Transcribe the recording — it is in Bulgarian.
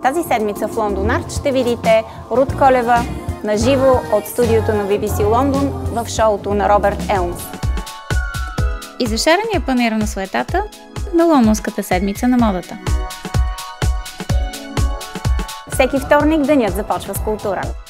Тази седмица в Лондон Арт ще видите Рут Колева наживо от студиото на BBC Лондон в шоуто на Робърт Елмс. И зашарения панаир на суетата на Лондонската седмица на модата. Всеки вторник денят започва с култура.